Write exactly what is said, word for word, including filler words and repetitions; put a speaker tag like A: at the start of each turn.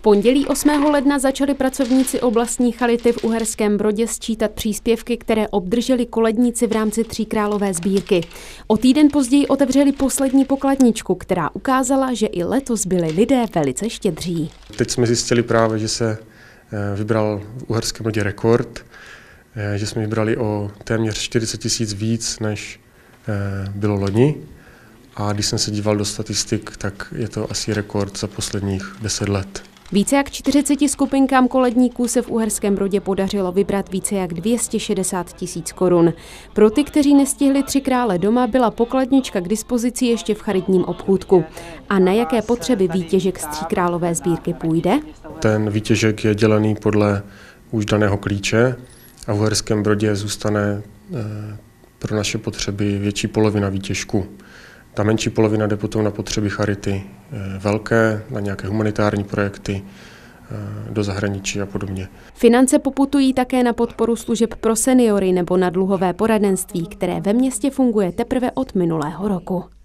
A: pondělí osmého ledna začali pracovníci oblastní charity v Uherském Brodě sčítat příspěvky, které obdrželi koledníci v rámci Tříkrálové sbírky. O týden později otevřeli poslední pokladničku, která ukázala, že i letos byli lidé velice štědří.
B: Teď jsme zjistili právě, že se vybral v Uherském Brodě rekord, že jsme vybrali o téměř čtyřicet tisíc víc, než bylo loni. A když jsem se díval do statistik, tak je to asi rekord za posledních deset let.
A: Více jak čtyřiceti skupinkám koledníků se v Uherském Brodě podařilo vybrat více jak dvě stě šedesát tisíc korun. Pro ty, kteří nestihli Tři krále doma, byla pokladnička k dispozici ještě v charitním obchůdku. A na jaké potřeby výtěžek z Tříkrálové sbírky půjde?
B: Ten výtěžek je dělený podle už daného klíče a v Uherském Brodě zůstane pro naše potřeby větší polovina výtěžku. Ta menší polovina jde potom na potřeby charity velké, na nějaké humanitární projekty, do zahraničí a podobně.
A: Finance poputují také na podporu služeb pro seniory nebo na dluhové poradenství, které ve městě funguje teprve od minulého roku.